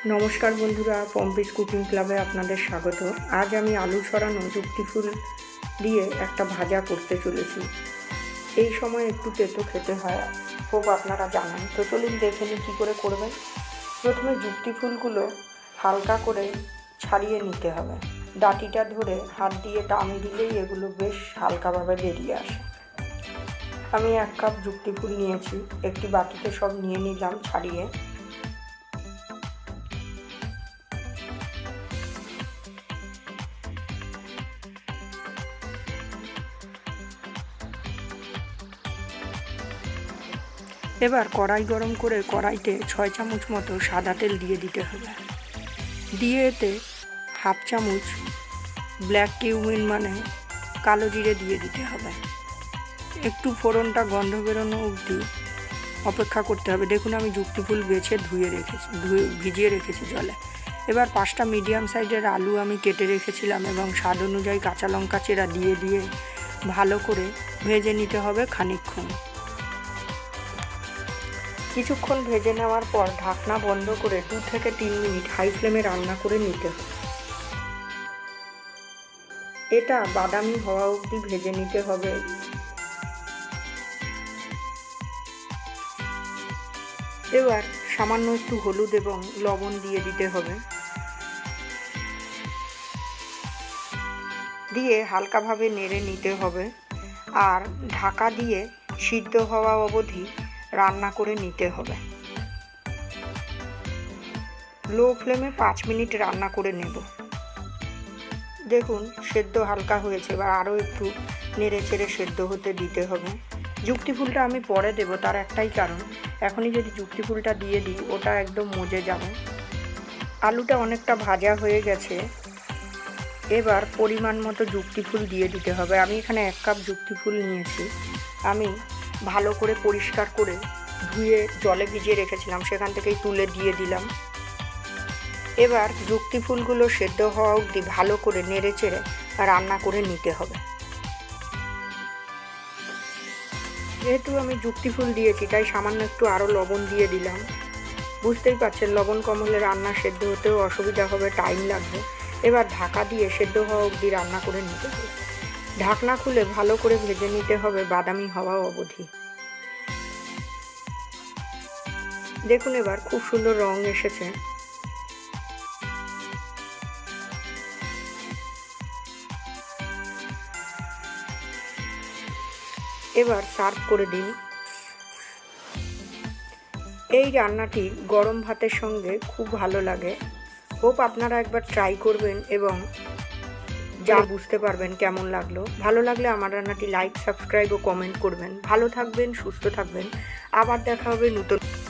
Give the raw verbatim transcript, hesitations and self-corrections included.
নমস্কার বন্ধুরা, পম্পিস কুকিং ক্লাবে আপনাদের স্বাগত। আজ আমি আলু ছড়ানো যুক্তি ফুল দিয়ে একটা ভাজা করতে চলেছি। এই সময় একটু তেতো খেতে হয়, খুব আপনারা জানেন। তো চলুন দেখে নিই কী করে করবেন। প্রথমে যুক্তি ফুলগুলো হালকা করে ছাড়িয়ে নিতে হবে। ডাঁটিটা ধরে হাত দিয়ে টান দিলেই এগুলো বেশ হালকাভাবে বেরিয়ে আসে। আমি এক কাপ যুক্তি ফুল নিয়েছি, একটি বাটিতে সব নিয়ে নিলাম ছাড়িয়ে। এবার কড়াই গরম করে কড়াইতে ছয় চামচ মতো সাদা তেল দিয়ে দিতে হবে। দিয়ে এতে হাফ চামচ ব্ল্যাক কিউমিন মানে কালো জিরে দিয়ে দিতে হবে। একটু ফোড়নটা গন্ধ বেরোনো অবধি অপেক্ষা করতে হবে। দেখুন আমি যুক্তি ফুল বেছে ধুয়ে রেখেছি, ধুয়ে ভিজিয়ে রেখেছি জলে। এবার পাঁচটা মিডিয়াম সাইজের আলু আমি কেটে রেখেছিলাম এবং স্বাদ অনুযায়ী কাঁচা লঙ্কা চেরা দিয়ে দিয়ে ভালো করে ভেজে নিতে হবে খানিকক্ষণ। কিছুক্ষণ ভেজে নেওয়ার পর ঢাকনা বন্ধ করে দু থেকে তিন মিনিট হাই ফ্লেমে রান্না করে নিতে হবে। এটা বাদামি হওয়া অবধি ভেজে নিতে হবে। এবার সামান্য একটু হলুদ এবং লবণ দিয়ে দিতে হবে। দিয়ে হালকাভাবে নেড়ে নিতে হবে আর ঢাকা দিয়ে সিদ্ধ হওয়া অবধি রান্না করে নিতে হবে। লো ফ্লেমে পাঁচ মিনিট রান্না করে নেব। দেখুন সেদ্ধ হালকা হয়েছে, এবার আরও একটু নেড়ে চেড়ে সেদ্ধ হতে দিতে হবে। যুক্তি ফুলটা আমি পরে দেব, তার একটাই কারণ, এখনই যদি যুক্তি ফুলটা দিয়ে দিই ওটা একদম মজে যাবে। আলুটা অনেকটা ভাজা হয়ে গেছে। এবার পরিমাণ মতো যুক্তি ফুল দিয়ে দিতে হবে। আমি এখানে এক কাপ যুক্তি ফুল নিয়েছি। আমি ভালো করে পরিষ্কার করে ধুয়ে জলে ভিজিয়ে রেখেছিলাম, সেখান থেকেই তুলে দিয়ে দিলাম। এবার যুক্তি ফুলগুলো সেদ্ধ হওয়া অবধি ভালো করে নেড়ে চেড়ে রান্না করে নিতে হবে। যেহেতু আমি যুক্তি ফুল দিয়েছি তাই সামান্য একটু আরও লবণ দিয়ে দিলাম। বুঝতেই পারছেন লবণ কম হলে রান্না সেদ্ধ হতেও অসুবিধা হবে, টাইম লাগবে। এবার ঢাকা দিয়ে সেদ্ধ হওয়া অবধি রান্না করে নিতে হবে। ঢাকনা খুলে ভালো করে ভেজে নিতে হবে বাদামি হওয়া অবধি। দেখুন এবার খুব সুন্দর রং এসেছে। এবার সার্ভ করে দিন। এই রান্নাটি গরম ভাতের সঙ্গে খুব ভালো লাগে। হোপ আপনারা একবার ট্রাই করবেন এবং যা বুঝতে পারবেন কেমন লাগলো। ভালো লাগলে আমার রান্নাটি লাইক, সাবস্ক্রাইব ও কমেন্ট করবেন। ভালো থাকবেন, সুস্থ থাকবেন। আবার দেখা হবে নতুন